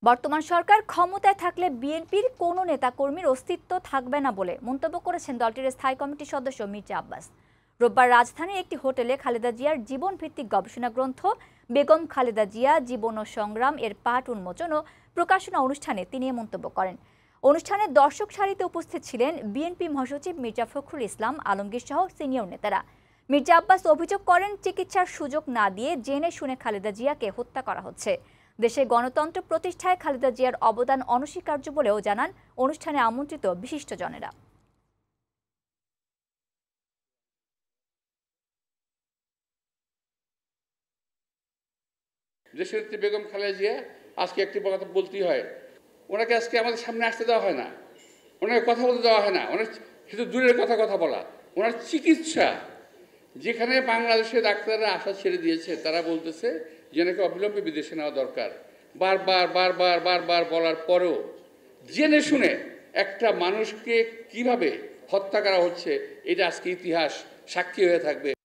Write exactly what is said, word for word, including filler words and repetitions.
বর্তমান সরকার ক্ষমতায় থাকলে বিএনপির কোনো নেতাকর্মীর অস্তিত্ব থাকবে না বলে মন্তব্য করেছেন দলটির স্থায়ী কমিটির সদস্য মির্জা আব্বাস। রোববার রাজধানীর একটি হোটেলে খালেদা জিয়ার জীবনভিত্তিক গবেষণা গ্রন্থ বেগম খালেদা জিয়া জীবন ও সংগ্রাম এর পাঠ উন্মোচন ও প্রকাশনা অনুষ্ঠানে তিনি এ মন্তব্য করেন। অনুষ্ঠানে দর্শক সারিতে উপস্থিত ছিলেন বিএনপি মহাসচিব মির্জা ফখরুল ইসলাম আলমগীর সহ সিনিয়র নেতারা। মির্জা আব্বাস অভিযোগ করেন, চিকিৎসার সুযোগ না দিয়ে জেনে শুনে খালেদা জিয়াকে হত্যা করা হচ্ছে। দেশে গণতন্ত্র প্রতিষ্ঠায় খালেদা জিয়ার অবদান অনস্বীকার্য বলেও জানান অনুষ্ঠানে আমন্ত্রিত বিশিষ্টজনেরা। দেশনেত্রী বেগম খালেদা জিয়া আজকে একটি কথা বলতেই হয়, ওনাকে আজকে আমাদের সামনে আসতে দেওয়া হয় না, ওনাকে কথা বলতে দেওয়া হয় না। ওনার শুধু দূরের কথা কথা বলা, ওনার চিকিৎসা যেখানে বাংলাদেশের ডাক্তাররা আশা ছেড়ে দিয়েছে, তারা বলতেছে যে নাকি অবিলম্বে বিদেশে নেওয়া দরকার। বারবার বারবার বারবার বলার পরেও জেনে শুনে একটা মানুষকে কিভাবে হত্যা করা হচ্ছে, এটা আজকে ইতিহাস সাক্ষী হয়ে থাকবে।